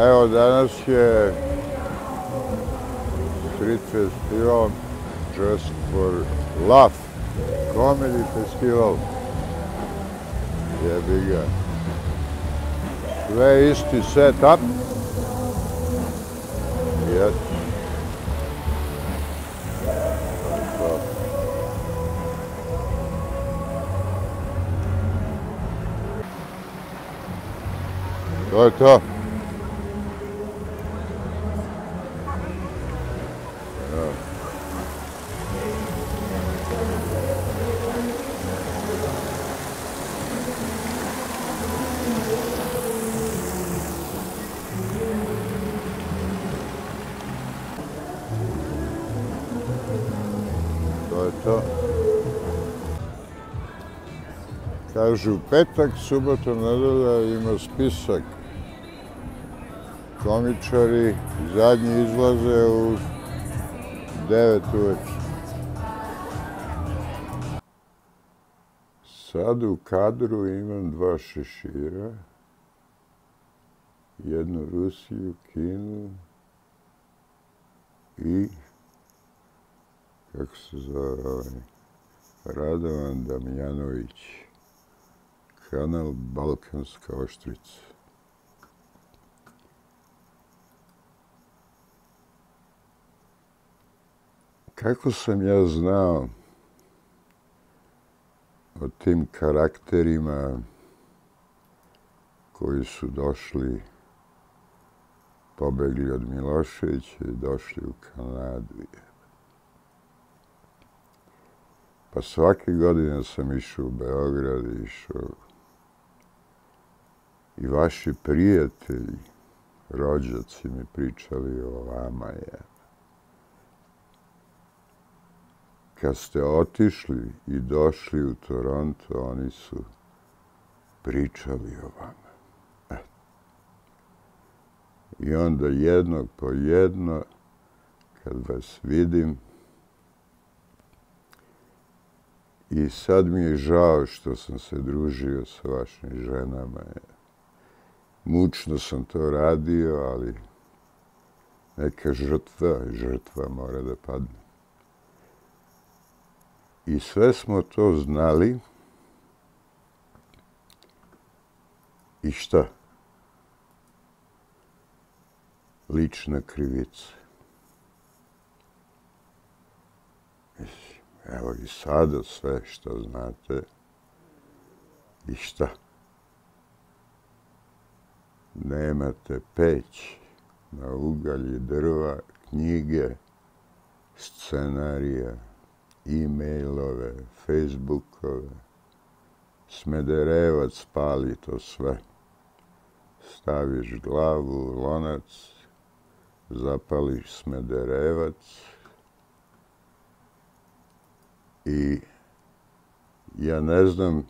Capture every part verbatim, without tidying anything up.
Evo, danas je Street Festival Just for Laugh, Comedy Festival. Jebi ga. Sve isti set-up. Yes. To je to. To je to. Kažu, petak, subota, nedelja ima spisak. Komičari zadnji izlaze u devet uveče. Sad u kadru imam dva šešira, jednu Rusiju, Kinu i, kako se zove ovaj, Radovan Damjanović, kanal Balkanska oštrica. Kako sam ja znao o tim karakterima koji su došli, pobegli od Miloševića i došli u Kanadu. Pa svake godine sam išao u Beograd, išao i vaši prijatelji, rođaci mi pričali o vama. Je. Kad ste otišli i došli u Toronto, oni su pričali o vama. E. I onda jednog po jedno, kad vas vidim, i sad mi je žao što sam se družio sa vašim ženama. Mučno sam to radio, ali neka žrtva, žrtva mora da padne. I sve smo to znali. I šta? Lična krivica. Evo i sada sve što znate. I šta? Nemate peć na ugalj i drva, knjige, scenarija, e-mailove, facebookove. Smederevac pali to sve. Staviš glavu u lonac, zapališ Smederevac i ja ne znam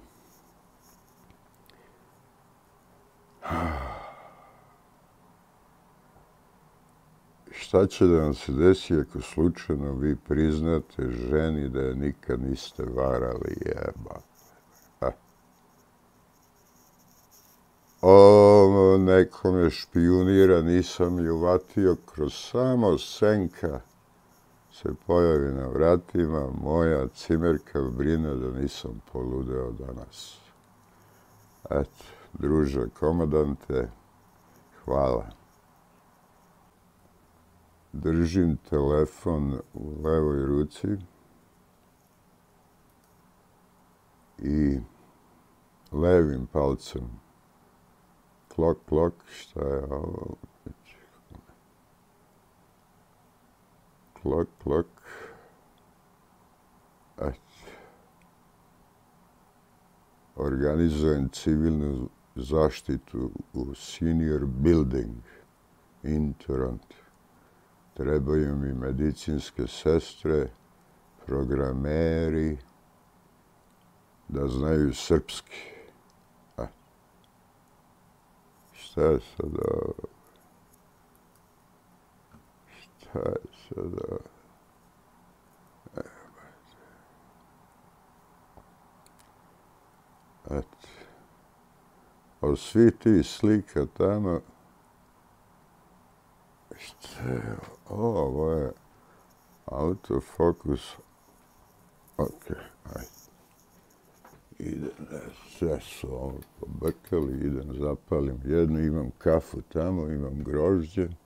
šta će da vam se desi ako slučajno vi priznate ženi da je nikad niste varali, jebate. O, neko me špijunira, nisam ju vatio, kroz samo senka se pojavi na vratima, moja cimerka brine da nisam poludeo danas. Eto, druže komandante, hvala. Držim telefon u levoj ruci i levim palcem klok, klok, šta je ovo? Klok, klok. Eto. Organizujem civilnu zaštitu u Senior Building in Toronto. Trebaju mi medicinske sestre, programeri, da znaju srpski. A. Šta je sad ovo? Šta je sad ovo? Eto. Od svih tih slika tamo Šta je ovo? Ovo je autofokus. Ok, ajde. Idem, sve su ovo pobrkali, idem, zapalim jednu, imam kafu tamo, imam grožđe.